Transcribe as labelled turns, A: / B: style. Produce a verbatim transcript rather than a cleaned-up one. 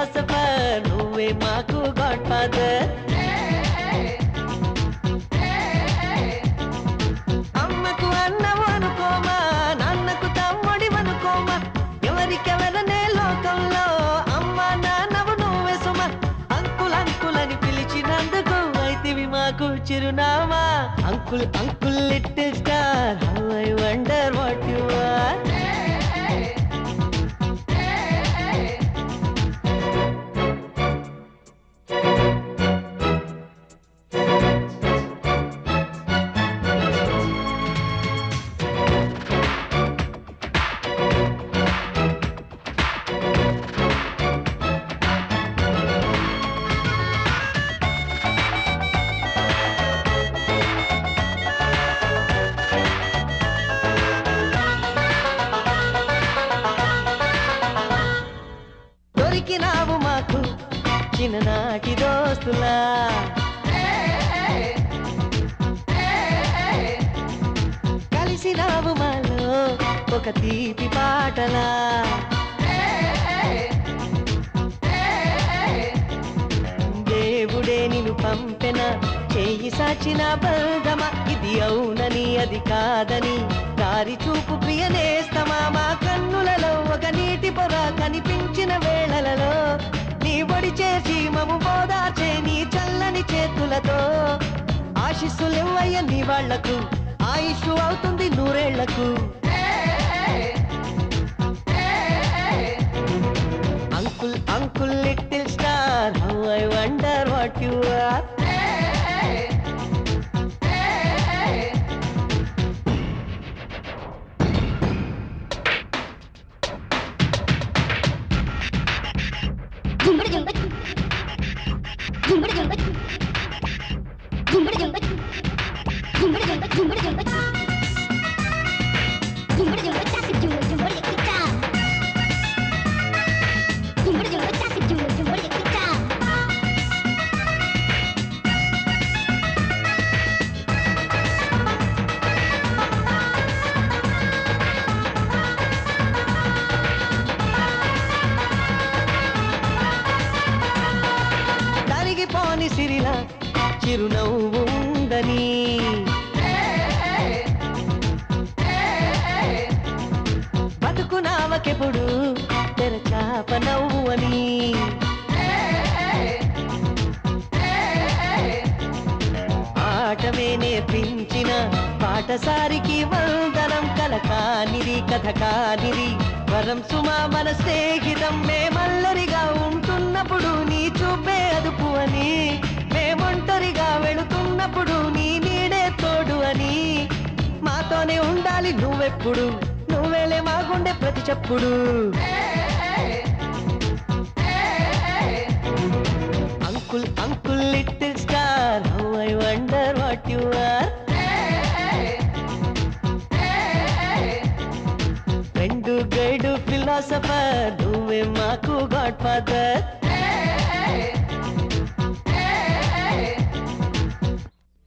A: philosopher నువ్వే మాకు God father అమ్మకు అన్నవు అనుకోమా నాన్నకు తమ్ముడి అనుకోమా ఎవరికెవరనే లోకంలో అమ్మ నాన్నవు నువ్వే సుమ అంకుల్ అంకుల్ అని పిలిచినందుకు అయితివి మాకు చిరునామా uncle uncle little star how I wonder what you are దొరికినావు మాకు చిన్ననాటి దోస్తులా కలిసినావు మాలో ఒక తీపి పాటలా దేవుడే నిన్ను పంపెన చెయ్యి సాచిన బల్దమా ఇది అవునని అది కాదని దారి చూపు ప్రియనేస్తమా మా కన్నులలో ఒక నీటి పొర కనిపించిన వేళలలో నీ ఒడి చేసి మము బోదాచే నీ చల్లని చేతులతో ఆశీస్సులెవ్వయ్య నీ వాళ్లకు ఆయుష్ అవుతుంది నూరేళ్లకు uncle uncle little star how I wonder what you are తరిగిపోని సిరిలా చిరునవ్వు ఉందని బతుకునావకెప్పుడు తెరచాప నవ్వు అని ఆటమే నేర్పించిన పాటసారికి వందనం కల కానిది కథ కానిది వరం సుమా మన స్నేహితం మేమల్లరిగా ఉంటున్నప్పుడు నీ చూపే అదుపు అని మేమొంటరిగా వెళుతున్నప్పుడు నీ నీడే తోడు అని మాతోనే ఉండాలి నువ్వెప్పుడు నువ్వేలే మా గుండె ప్రతి చెప్పుడు uncle uncle little star how I wonder what you are friend guide philosopher నువ్వే మాకు గాడ్ ఫాదర్